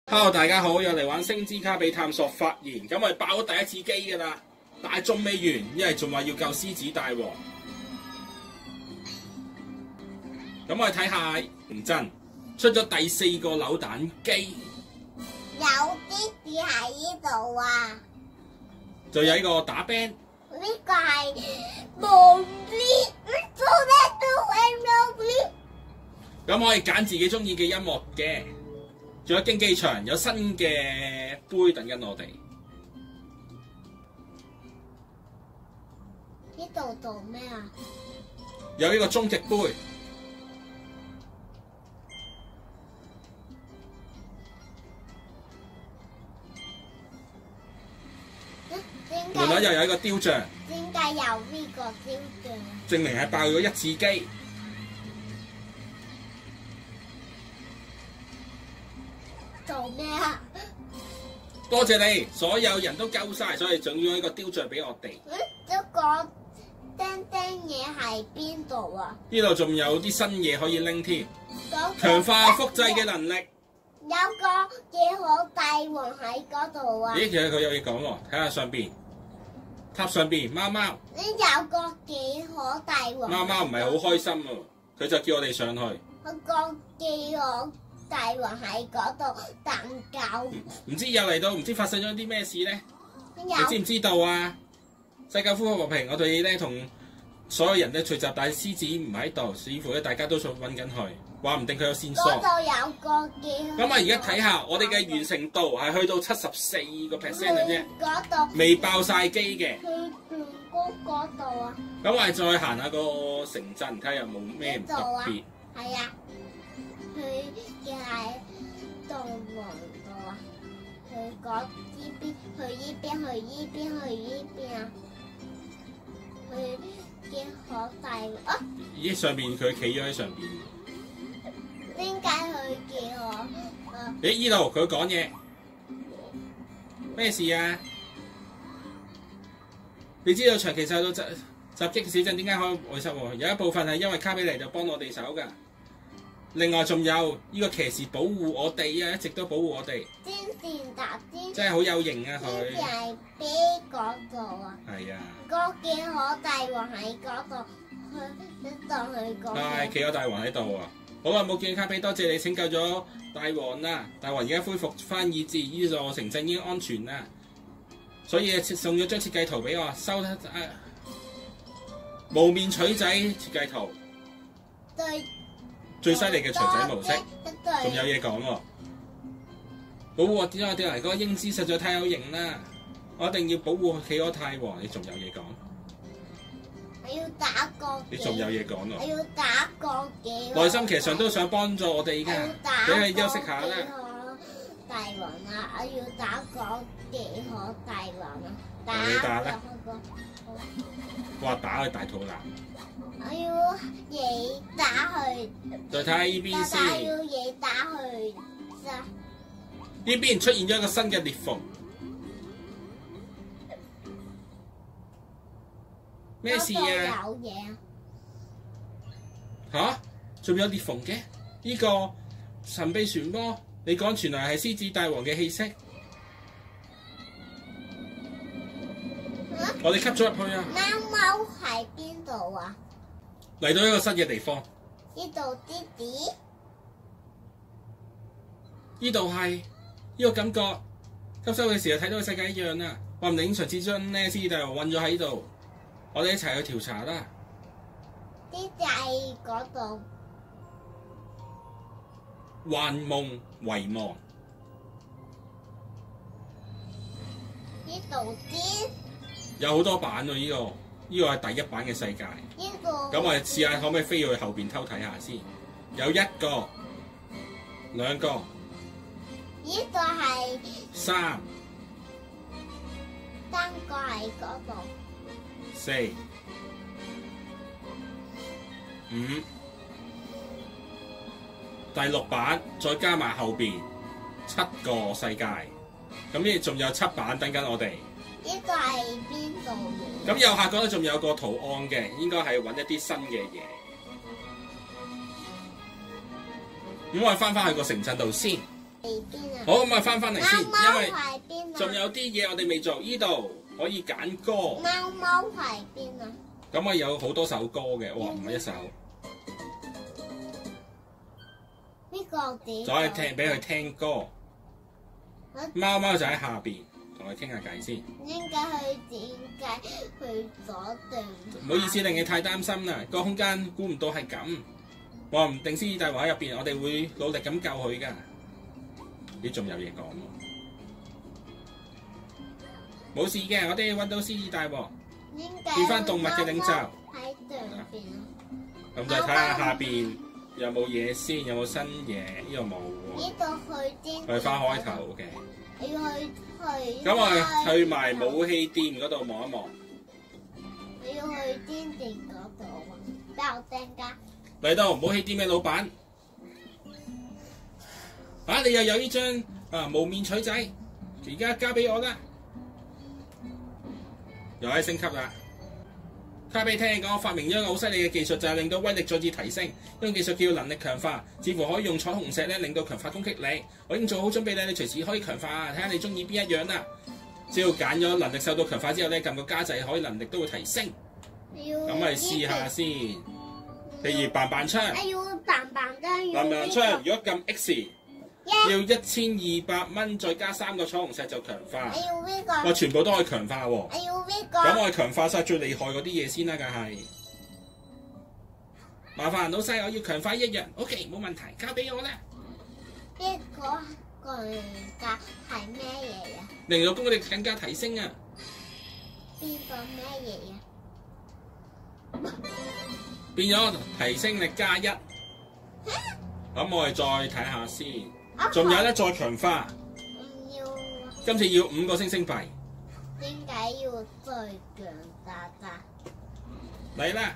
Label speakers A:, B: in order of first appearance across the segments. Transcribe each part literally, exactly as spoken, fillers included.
A: Hello， 大家好，又嚟玩星之卡比探索發言。咁我哋爆咗第一次機噶啦，但係仲未完，因為仲話要救獅子大王。咁我哋睇下認真出咗第四個扭蛋機，
B: 有啲字喺呢度啊！
A: 就有呢個打 band。
B: 呢個係無邊，做咩都係無邊。
A: 咁可以揀自己中意嘅音樂嘅，仲有競技場，有新嘅杯等緊我哋。
B: 呢度做咩啊？
A: 有呢個終極杯。門口又有一個雕像，
B: 點解有呢個雕像？
A: 證明係爆咗一次機。
B: 做咩啊？
A: 多謝你，所有人都救晒，所以仲要一個雕像俾我哋。
B: 嗯，嗰個釘釘嘢喺邊度啊？
A: 呢度仲有啲新嘢可以拎添，
B: 嗰個
A: 強化複製嘅能力。
B: 有個幾好大王喺嗰度啊！
A: 咦，其實佢有嘢講喎，睇下上邊，塔上邊貓貓。
B: 呢有個幾好大王。
A: 貓貓唔係好開心喎，佢就叫我哋上去。
B: 嗰個幾好大王喺嗰度等救。
A: 唔知又嚟到，唔知發生咗啲咩事咧？
B: 你
A: 你知唔知道啊？世界恢復和平，我哋咧同所有人咧聚集，但係獅子唔喺度，似乎咧大家都想揾緊佢，話唔定佢有線索。
B: 嗰度有個幾好。
A: 咁啊，而家睇下我哋嘅完成度係去到七十四個 percent 嘅啫，
B: 嗰度
A: 未爆晒機嘅。
B: 去斷谷嗰度啊！
A: 咁我哋再行下個城鎮，睇下有冇咩唔特別。
B: 係啊，佢嘅係動王度啊，佢嗰呢邊，去呢邊，去呢邊，去呢邊啊，佢嘅好大啊！
A: 咦，上邊佢企咗喺上邊。
B: 點解佢嘅我？啊！
A: 咦，依度佢講嘢，咩事啊？你知道長期受到襲襲擊嘅小鎮點解可以外失喎？有一部分係因為卡比尼就幫我哋手㗎。另外仲有呢個騎士保護我哋啊，一直都保護我哋。
B: 天線搭天，
A: 真係好有型啊！佢
B: 天係俾嗰度啊！
A: 係啊，
B: 嗰幾可大王喺嗰度，佢當佢講。
A: 係企咗大王喺度啊！好耐冇見卡比，多謝你拯救咗大王啦！大王而家恢復翻意志，呢座城鎮已經安全啦。所以送咗張設計圖俾我，收得誒無面錘仔設計圖。
B: 對。
A: 最犀利嘅錘仔模式，仲有嘢講喎。保護我點解我哋嚟嗰個英姿實在太有型啦！我一定要保護企鵝太王。你仲有嘢講？
B: 我要打個。
A: 你仲有嘢講喎？
B: 我要打個幾。
A: 內心其實上都想幫助我哋㗎，俾佢休息下啦。
B: 大王啊！我要打個幾可大王啊！打。
A: 你打啦！哇！打佢大肚腩。
B: 我要嘢打佢。
A: 再睇下呢邊先。
B: 我要嘢打佢咋？
A: 呢邊出現咗一個新嘅裂縫。咩事啊？
B: 有嘢。
A: 吓？仲有裂縫嘅？呢個神秘漩渦，你講傳來係獅子大王嘅氣息。我哋吸咗入去啊！
B: 貓貓喺邊度啊？
A: 嚟到一個新嘅地方。
B: 呢度啲啲，
A: 呢度係呢個感覺，吸收嘅時候睇到嘅世界一樣啦。話唔定上次將呢獅子大王困咗喺度，我哋一齊去調查啦。
B: 啲仔嗰度
A: 幻夢遺忘。
B: 呢度啲。
A: 有好多版喎，呢、這個呢、這個係第一版嘅世界。
B: 呢個。
A: 咁我哋試下可唔可以飛去後邊偷睇下先。有一個、兩個。
B: 呢個係。
A: 三。
B: 三個喺嗰度。
A: 四。五。第六版再加埋後邊七個世界，咁呢仲有七版等緊我哋。
B: 呢個係邊度嘅？
A: 咁右下角咧仲有個圖案嘅，應該係揾一啲新嘅嘢。咁我哋翻返去個城鎮度先。
B: 喺邊啊？
A: 好，咁啊翻返嚟先，
B: 貓貓
A: 因為
B: 喺邊啊？
A: 仲有啲嘢我哋未做，呢度可以揀歌。
B: 貓貓喺邊啊？
A: 咁我有好多首歌嘅，哇唔係一首，
B: 呢個點？
A: 就可以聽俾佢聽歌。貓貓就喺下邊，同佢傾下偈先。
B: 點解佢點解去咗定？
A: 唔好意思令你太擔心啦，個空間估唔到係咁。話唔定獅子大王喺入邊，我哋會努力咁救佢㗎。你仲有嘢講喎？冇事嘅，我哋揾到獅子大王，變翻動物嘅領袖。
B: 喺上邊啊！
A: 咁再睇下下邊有冇嘢先，有冇新嘢？呢度冇喎。
B: 呢度去邊？
A: 去翻開頭嘅。
B: 要去去。
A: 咁我哋去埋武器店嗰度望一望。
B: 你要去天地嗰度啊！俾我聽㗎。
A: 嚟到武器店嘅老闆，啊你又有呢張啊無面錘仔，而家交俾我啦，又可以升級啦。卡比聽講，我發明咗一個好犀利嘅技術，就係令到威力再次提升。呢種技術叫能力強化，似乎可以用彩虹石咧令到強化攻擊力。我已經做好準備咧，你隨時可以強化，睇下你中意邊一樣啦。只要揀咗能力受到強化之後咧，撳個加掣，可以能力都會提升。咁咪試下先。譬如棒棒槍，
B: 要棒棒槍，
A: 棒棒槍如果撳 X，
B: Yeah.
A: 要一千二百蚊，再加三個彩虹石就強化。
B: 我要呢個。
A: 我全部都可以強化喎。
B: 我要呢個。
A: 咁我係強化晒最厲害嗰啲嘢先啦，梗係。麻煩老細，我要強化一樣。OK， 冇問題，交俾我啦。
B: 呢個巨甲係咩嘢啊？
A: 令到攻擊力更加提升啊！
B: 邊個咩嘢啊？
A: 變咗提升力加一，咁我哋再睇下先，仲有咧再強化，
B: 唔要。
A: 今次要五個星星幣。
B: 點解要最強大大？
A: 嚟啦！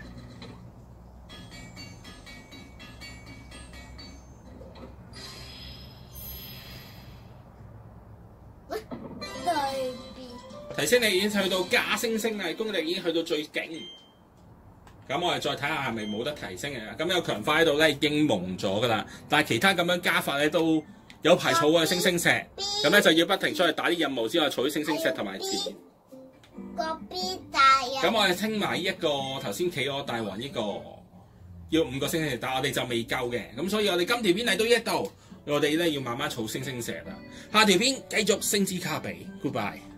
B: 對邊？
A: 提升力已經去到加星星啦，攻擊力已經去到最勁。咁我哋再睇下係咪冇得提升嘅？咁有強化喺度咧已經蒙咗噶啦，但係其他咁樣加法咧都有排儲嘅星星石，咁咧就要不停出去打啲任務先可以儲啲星星石同埋錢。
B: 個 B 大啊！
A: 咁我哋清埋呢一個頭先企鵝大王呢個要五個星星石，但係我哋就未夠嘅，咁所以我哋今條片嚟到呢一度，我哋咧要慢慢儲星星石啦。下條片繼續星之卡比 ，Goodbye。